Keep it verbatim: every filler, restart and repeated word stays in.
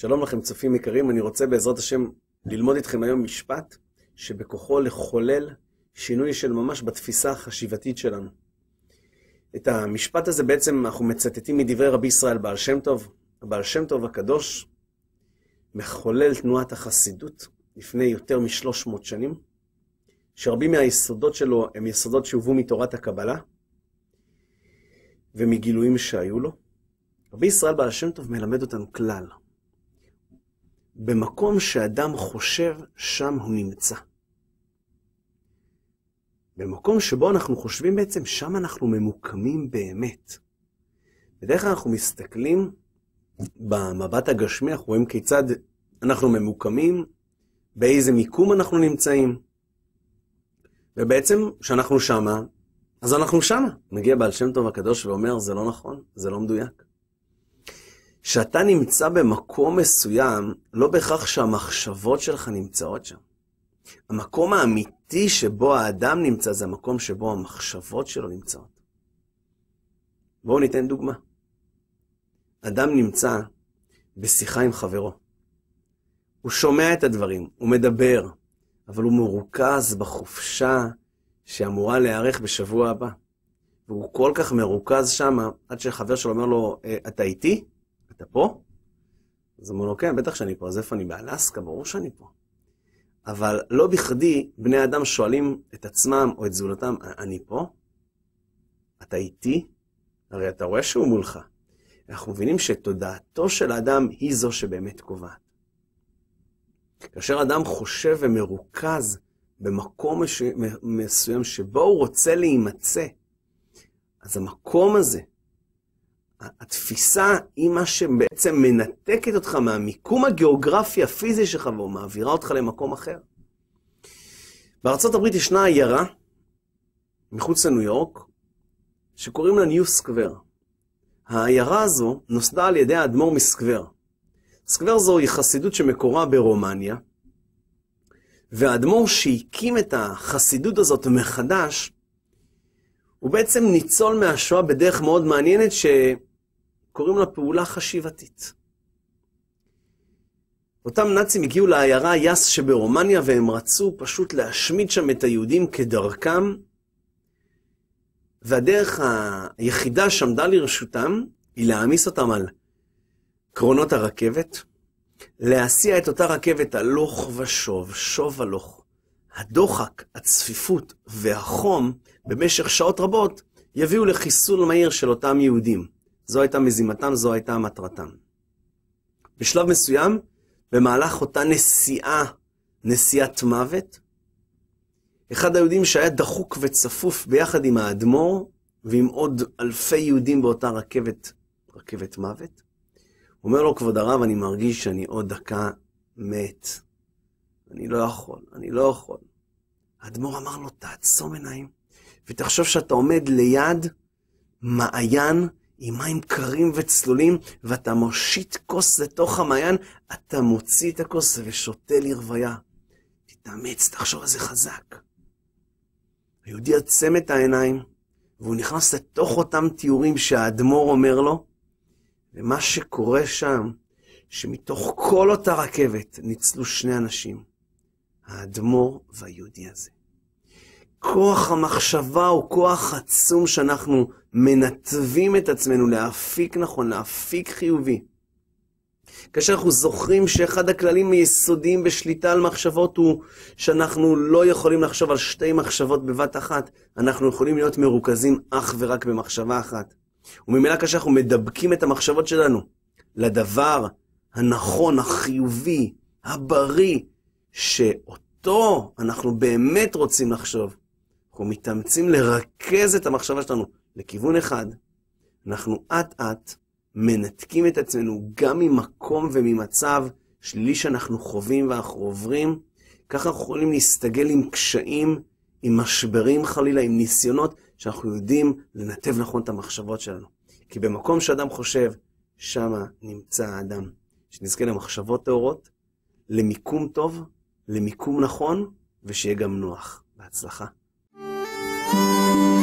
שלום לכם צופים יקרים, אני רוצה בעזרת השם ללמוד איתכם היום משפט שבכוחו לחולל שינוי של ממש בתפיסה החשיבתית שלנו. את המשפט הזה בעצם אנחנו מצטטים מדברי רבי ישראל בעל שם טוב. הבעל שם טוב הקדוש מחולל תנועת החסידות לפני יותר משלוש מאות שנים, שרבים מהיסודות שלו הם יסודות שהובאו מתורת הקבלה ומגילויים שהיו לו. רבי ישראל בעל שם טוב מלמד אותנו כלל. במקום שאדם חושב, שם הוא נמצא. במקום שבו אנחנו חושבים בעצם, שם אנחנו ממוקמים באמת. בדרך כלל אנחנו מסתכלים במבט הגשמי, אנחנו רואים כיצד אנחנו ממוקמים, באיזה מיקום אנחנו נמצאים. ובעצם, כשאנחנו שמה, אז אנחנו שמה. מגיע בעל שם טוב הקדוש ואומר, זה לא נכון, זה לא מדויק. שאתה נמצא במקום מסוים, לא בהכרח שהמחשבות שלך נמצאות שם. המקום האמיתי שבו האדם נמצא, זה המקום שבו המחשבות שלו נמצאות. בואו ניתן דוגמה. אדם נמצא בשיחה עם חברו. הוא שומע את הדברים, הוא מדבר, אבל הוא מרוכז בחופשה שאמורה להיערך בשבוע הבא. והוא כל כך מרוכז שם, עד שהחבר שלו אומר לו, אתה איתי? אתה פה? אז הוא אומר לו, כן, בטח שאני פה, אז איפה אני? באלסקה, ברור שאני פה. אבל לא בכדי בני אדם שואלים את עצמם או את זולתם, אני פה? אתה איתי? הרי אתה רואה שהוא מולך. אנחנו מבינים שתודעתו של האדם היא זו שבאמת קובעת. כאשר אדם חושב ומרוכז במקום מסוים שבו הוא רוצה להימצא, אז המקום הזה, התפיסה היא מה שבעצם מנתקת אותך מהמיקום הגיאוגרפי הפיזי שלך ומעבירה אותך למקום אחר. בארצות הברית ישנה עיירה מחוץ לניו יורק שקוראים לה ניו סקוור. העיירה הזו נוסדה על ידי האדמו"ר מסקוור. סקוור זו היא חסידות שמקורה ברומניה, והאדמו"ר שהקים את החסידות הזאת מחדש הוא בעצם ניצול מהשואה בדרך מאוד מעניינת שקוראים לה פעולה חשיבתית. אותם נאצים הגיעו לעיירה יאס שברומניה והם רצו פשוט להשמיד שם את היהודים כדרכם, והדרך היחידה שעמדה לרשותם היא להעמיס אותם על קרונות הרכבת, להסיע את אותה רכבת הלוך ושוב, שוב הלוך. הדוחק, הצפיפות והחום במשך שעות רבות יביאו לחיסול מהיר של אותם יהודים. זו הייתה מזימתם, זו הייתה מטרתם. בשלב מסוים, במהלך אותה נסיעה, נסיעת מוות, אחד היהודים שהיה דחוק וצפוף ביחד עם האדמו"ר ועם עוד אלפי יהודים באותה רכבת, רכבת מוות, הוא אומר לו, כבוד הרב, אני מרגיש שאני עוד דקה מת. אני לא יכול, אני לא יכול. האדמו"ר אמר לו, תעצום עיניים, ותחשוב שאתה עומד ליד מעיין עם מים קרים וצלולים, ואתה מושיט כוס לתוך המעיין, אתה מוציא את הכוס ושותה לרוויה. תתאמץ, תחשוב על זה חזק. היהודי עצם את העיניים, והוא נכנס לתוך אותם תיאורים שהאדמו"ר אומר לו, ומה שקורה שם, שמתוך כל אותה רכבת ניצלו שני אנשים, האדמו"ר והיהודי הזה. כוח המחשבה הוא כוח עצום שאנחנו מנתבים את עצמנו להפיק נכון, להפיק חיובי. כאשר אנחנו זוכרים שאחד הכללים היסודיים בשליטה על מחשבות הוא שאנחנו לא יכולים לחשוב על שתי מחשבות בבת אחת, אנחנו יכולים להיות מרוכזים אך ורק במחשבה אחת. וממילא כאשר אנחנו מדבקים את המחשבות שלנו לדבר הנכון, החיובי, הבריא, שאותו אנחנו באמת רוצים לחשוב, אנחנו מתאמצים לרכז את המחשבה שלנו לכיוון אחד, אנחנו עט עט מנתקים את עצמנו גם ממקום וממצב שלילי שאנחנו חווים ואנחנו עוברים, ככה אנחנו יכולים להסתגל עם קשיים, עם משברים חלילה, עם ניסיונות, שאנחנו יודעים לנתב נכון את המחשבות שלנו. כי במקום שאדם חושב, שמה נמצא האדם. שנזכה למחשבות טהורות, למיקום טוב, למיקום נכון, ושיהיה גם נוח. בהצלחה.